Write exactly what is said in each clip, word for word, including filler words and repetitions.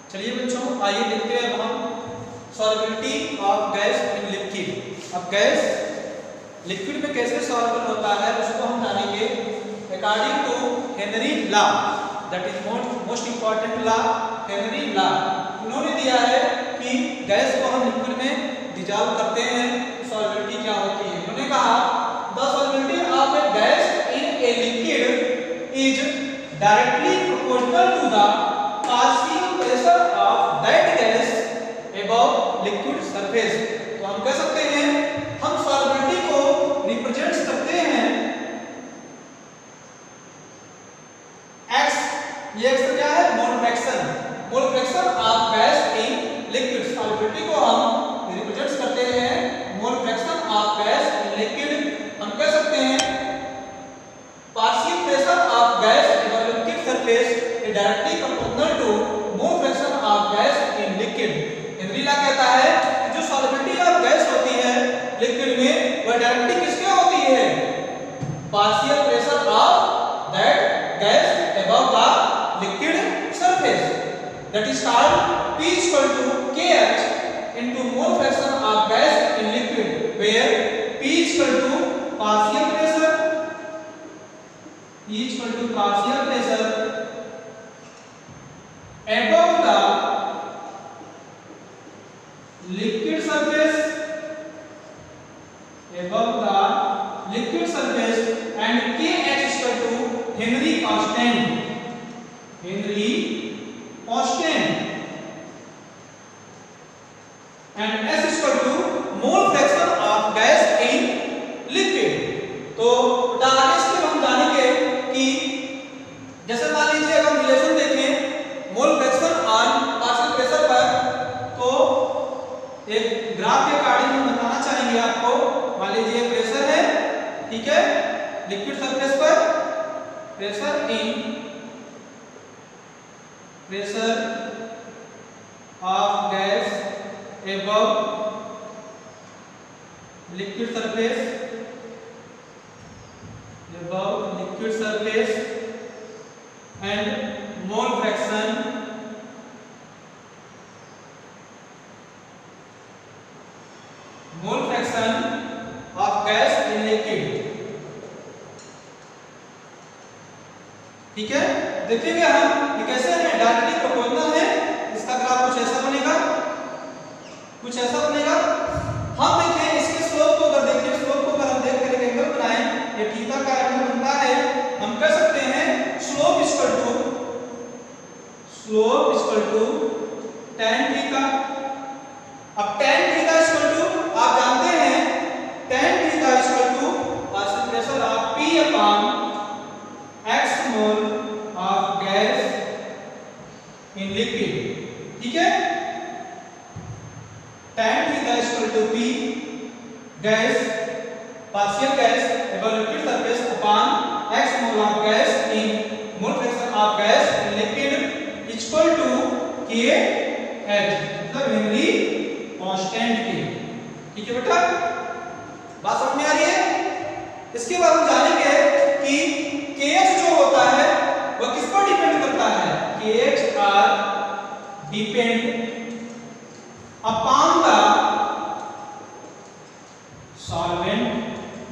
चलिए बच्चों, आइए देखते हैं अब हम solubility of gas in liquid. अब गैस लिक्विड में कैसे सॉल्युबल होता है उसको हम जानेंगे according to Henry law, that is most important law, Henry law. उन्होंने दिया है कि गैस को हम लिक्विड में डिजॉल्व करते हैं, सॉल्युबिलिटी क्या होती है। उन्होंने कहा the solubility of a gas in a liquid is directly proportional to the partial pressure of that gas above liquid surface. तो हम कह सकते हैं हम सॉल्युबिलिटी को रिप्रेजेंट करते हैं x, ये x क्या है, mole fraction, mole fraction of gas in liquid. Solubility को हम रिप्रेजेंट करते हैं mole fraction of gas in liquid. हम कह सकते हैं partial pressure of gas above liquid surface is directly proportional to mole fraction of gas in liquid. Henry law कहता है कि जो सॉल्युबिलिटी ऑफ गैस होती है लिक्विड में वह डायरेक्टली किसके होती है, partial pressure of that gas above the liquid surface, that is called P equal to kH into mole fraction of gas in liquid, where P equal to partial pressure, P equal to partial pressure above the liquid surface, above the liquid surface, and kH equal to Henry constant, Henry constant, and S equal to mole fraction of gas in liquid। तो आगे इसके हम जानेंगे कि जैसे मान लीजिए अगर हम रिलेशन देखें mole fraction on partial pressure पर, तो एक ग्राफ के अकॉर्डिंग हम बताना चाहेंगे आपको। मान लीजिए प्रेशर है, ठीक है, लिक्विड सरफेस पर pressure in pressure of gas above liquid surface, above liquid surface, and mole fraction mole fraction of gas in liquid। ठीक है, देखेंगे हम ये कैसे है, डायरेक्टली प्रोपोर्शनल है। इसका ग्राफ कुछ ऐसा बनेगा, कुछ ऐसा बनेगा। हम देखें इसके स्लोप को, अगर देखें स्लोप को अगर हम देख कर एक एंगल बनाएं, ये थीटा का एंगल बनता है, हम कह सकते हैं slope equal to slope equal to tan theta. अब tan थीटा इक्वल टू आप जानते हैं tan theta equal to partial pressure of P upon x mole of gas in liquid. ठीक है, tan theta is equal to P gas partial gas above liquid surface upon x mole of gas in mole fraction of gas in liquid equal to kH, मतलब Henry constant के। ठीक है बेटा, बात समझ में आ रही है। इसके बाद हम जानेंगे कि kH जो होता है वह किस पर डिपेंड करता है, kH are depend upon the solvent।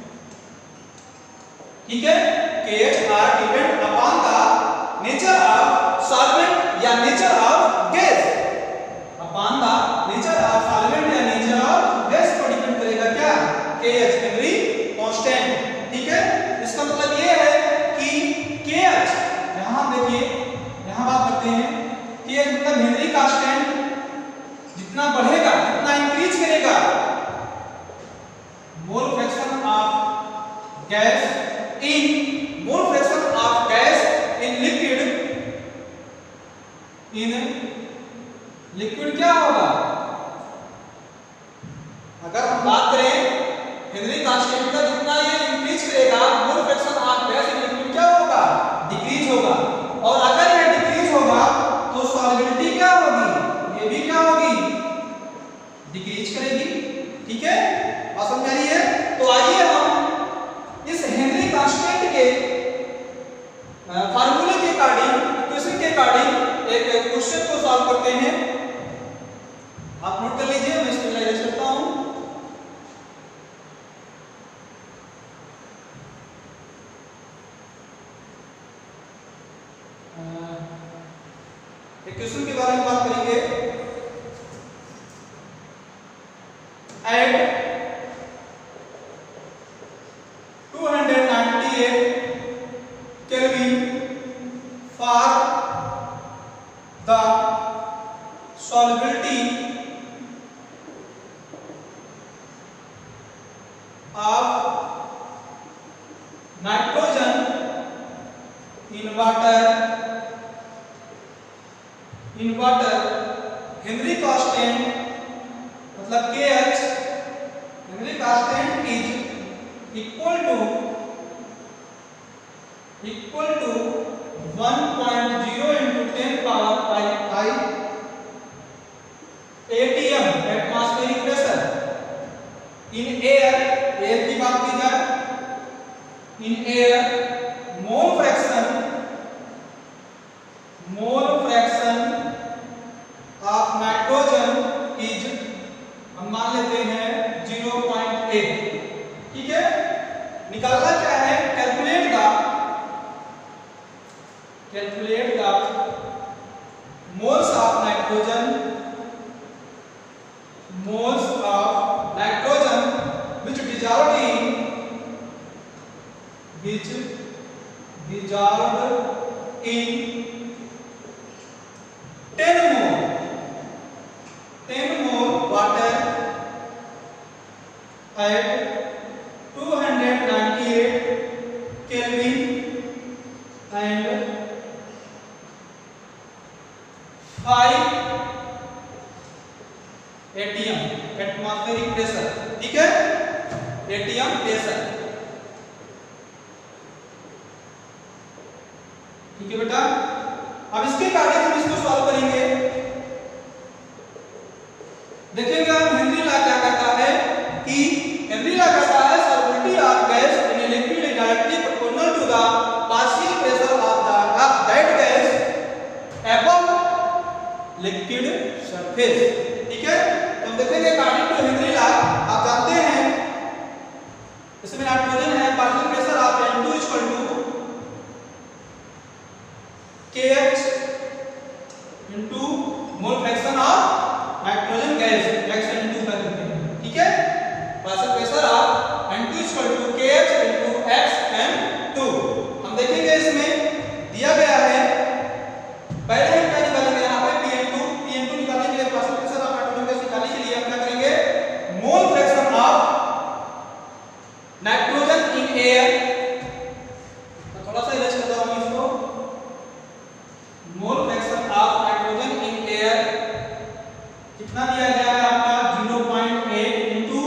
ठीक है, kH are depend upon the nature of solvent या nature of gas, upon the nature of solvent या nature of gas पर डिपेंड करेगा क्या, kH हेनरी कांस्टेंट। ठीक है, इसका मतलब ये है कि kH, यहां देखिए यहां बात करते हैं kH मतलब हेनरी कांस्टेंट जितना बढ़ेगा जितना इंक्रीज करेगा mole fraction of gas in mole fraction of gas in liquid, in liquid क्या होगा, अगर हम बात करें हेनरी कांस्टेंट का, जितना ये इंक्रीज करेगा mole fraction of gas in liquid क्या होगा, डिक्रीज होगा। और अगर ये डिक्रीज होगा तो सॉल्युबिलिटी क्या होगी, ये भी क्या होगी, डिक्रीज करेगी। ठीक है, बात समझ आ रही है। तो आइए हम इस हेनरी कांस्टेंट के फार्मूले के अकॉर्डिंग, इक्वेशन के अकॉर्डिंग एक क्वेश्चन को सॉल्व करते हैं। इक्वेशन के बारे में बात करेंगे। At two hundred ninety eight kelvin for the solubility of nitrogen in water in water Henry constant मतलब K H Henry constant is equal to equal to one point zero into ten power by I atm atmospheric pressure in air air की बात की जाए in air mole fraction mole fraction of nitrogen is हम मान लेते हैं zero point eight। ठीक है, निकालना क्या है, calculate the calculate the moles of nitrogen moles of nitrogen which dissolved in which dissolved in ten mole ten mole water at two hundred ninety-eight Kelvin and five atm atmospheric pressure। ठीक है, atm pressure। ठीक है बेटा, अब इसके कार्य हम इसको सॉल्व करेंगे। देखेंगे हम हेनरी लॉ क्या कहता है कि हेनरी लॉ कहता है solubility of gas in a liquid is directly proportional to the partial pressure of the of that gas above liquid surface। ठीक है, तो हम देखेंगे अकॉर्डिंग टू हेनरी लॉ आप जानते हैं इसमें नाइट्रोजन है, partial pressure of N two equal to K H into mole fraction of nitrogen gas x N two का करते हैं। ठीक है, partial pressure of N two equal to K H into x N two। हम देखेंगे इसमें दिया गया है, पहले हम क्या निकालेंगे, यहाँ पे P N two P N two निकालने के लिए partial pressure of nitrogen gas निकालने के लिए हम क्या करेंगे, mole fraction of nitrogen in air. तो थोड़ा सा इरेज करता हूं इसको, mole fraction of nitrogen in air कितना दिया गया है आपका zero point eight into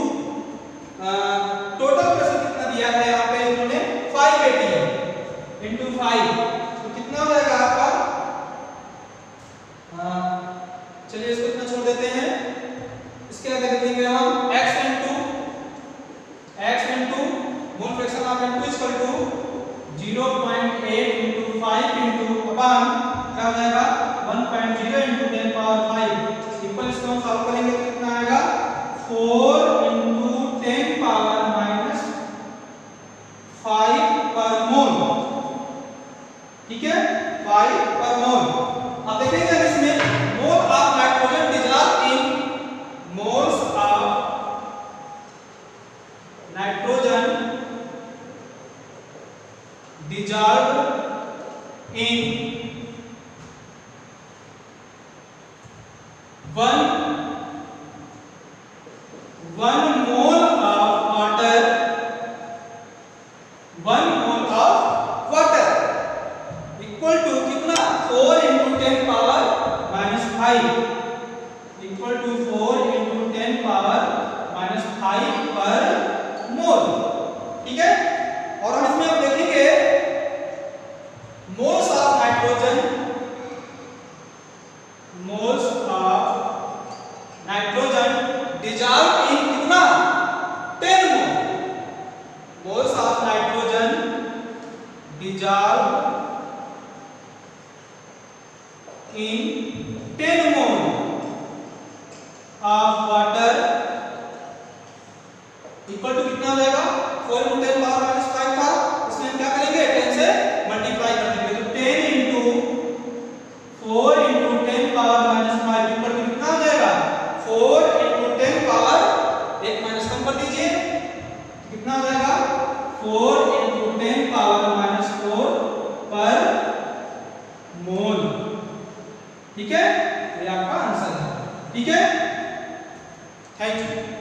total pressure कितना दिया है यहाँ पे इन्होंने five atm इनटू five, तो कितना हो जाएगा आपका, चलिए इसको इतना छोड़ देते हैं। इसके आगे देखेंगे हम x N two x N two mole fraction of N two equal to zero point eight into five into upon क्या हो जाएगा one point zero into ten power five equal, इसको हम सॉल्व करेंगे तो कितना आएगा four into ten power minus five per mole। ठीक है, five per mole। अब देखेंगे इसमें mole of nitrogen dissolve in moles of nitrogen dissolved in one one mole of water one mole of water equal to कितना four into ten power minus five equal to four into ten power minus five per mole। ठीक है, और हम इसमें अब देखेंगे moles of nitrogen moles of nitrogen dissolved in कितना ten mole moles of nitrogen dissolved in ten mole of water equal to कितना हो जाएगा four into ten power minus five था, इसमें हम क्या करेंगे ten से मल्टीप्लाई कर देंगे, तो ten into four into ten ठीक है, ये आपका आंसर है। ठीक है, थैंक यू।